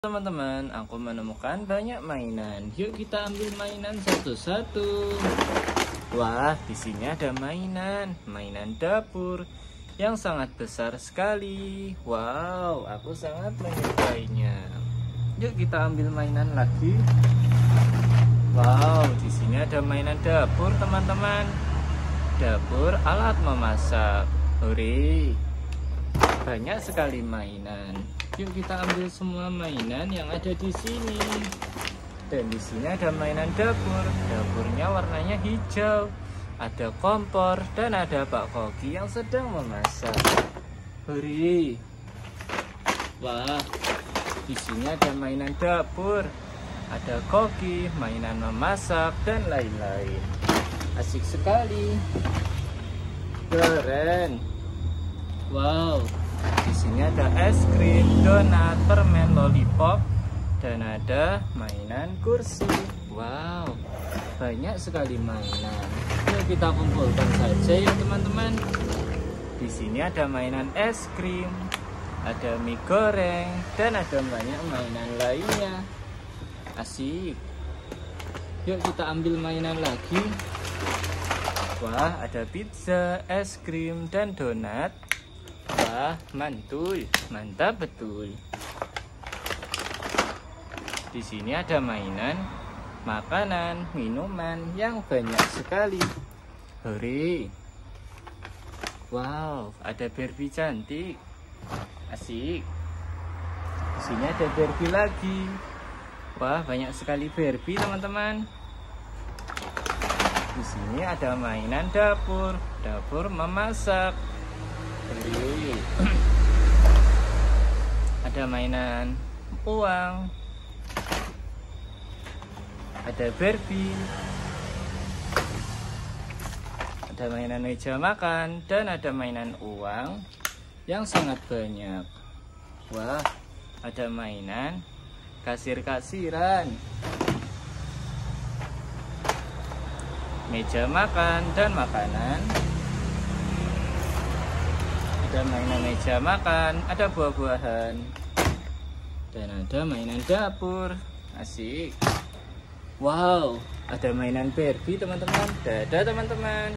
Teman-teman, aku menemukan banyak mainan. Yuk kita ambil mainan satu-satu. Wah, di sini ada mainan dapur yang sangat besar sekali. Wow, aku sangat menyukainya. Yuk kita ambil mainan lagi. Wow, di sini ada mainan dapur, teman-teman. Dapur alat memasak. Hore. Banyak sekali mainan. Yuk kita ambil semua mainan yang ada di sini. Dan di sini ada mainan dapur. Dapurnya warnanya hijau. Ada kompor dan ada Pak Koki yang sedang memasak. Hore. Wah, di sini ada mainan dapur. Ada Koki, mainan memasak dan lain-lain. Asik sekali. Keren. Wow. Di sini ada es krim, donat, permen, lollipop, dan ada mainan kursi. Wow, banyak sekali mainan. Yuk kita kumpulkan saja ya teman-teman. Di sini ada mainan es krim, ada mie goreng, dan ada banyak mainan lainnya. Asik. Yuk kita ambil mainan lagi. Wah, ada pizza, es krim, dan donat. Wah, mantul, mantap betul. Di sini ada mainan, makanan, minuman yang banyak sekali. Hore. Wow, ada Barbie cantik. Asik. Di sini ada Barbie lagi. Wah, banyak sekali Barbie, teman-teman. Di sini ada mainan dapur, dapur memasak. Ada mainan uang, ada Barbie, ada mainan meja makan, dan ada mainan uang yang sangat banyak. Wah, ada mainan kasir-kasiran, meja makan dan makanan. Ada mainan meja makan, ada buah-buahan, dan ada mainan dapur. Asik. Wow, ada mainan Barbie teman-teman. Dadah teman-teman.